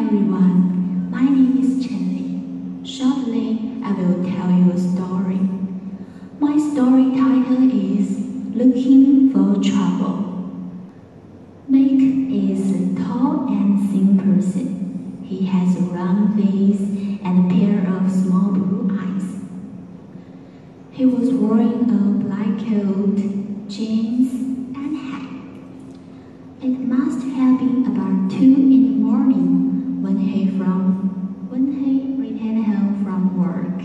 everyone, my name is Chen. Shortly, I will tell you a story. My story title is Looking for Trouble. Mike is a tall and thin person. He has a round face and a pair of small blue eyes. He was wearing a black coat, jeans, and hat. It must have been about 2 in the morning when he returned home from work.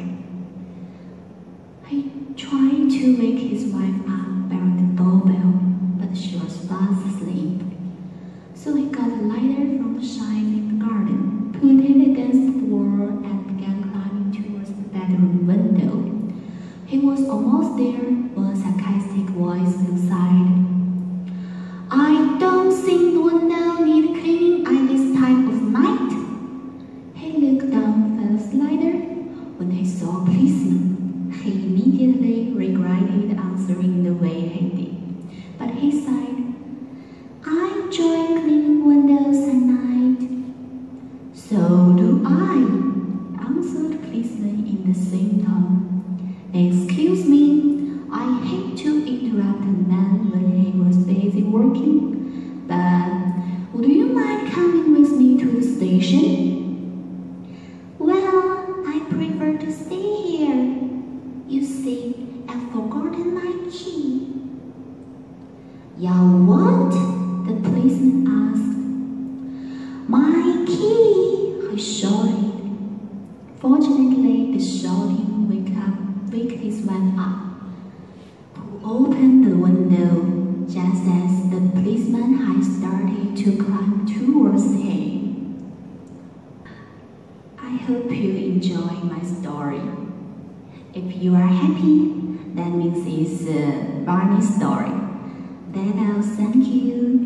He tried to wake his wife up by the doorbell, but she was fast asleep. So he got a lighter from the shelf in the garden, put it against the wall, and began climbing towards the bedroom window. He was almost there when a sarcastic voice inside. "I don't think the window needs cleaning at this time of night." He looked down the slider. When he saw a policeman, he immediately regretted answering the way he did. But he said, "I enjoy cleaning windows at night." "So do I," answered the policeman in the same tone. "Excuse me, I hate to interrupt a man when he was busy working, but would you mind coming with me to the station?" "Well, I prefer to stay here. You see, I've forgotten my key." "You what?" the policeman asked. "My key," he shouted. Fortunately, the shouting waked his wife up, who opened the window just as the policeman had started to climb towards him. I hope you enjoy my story. If you are happy, that means it's a funny story. Then I'll thank you.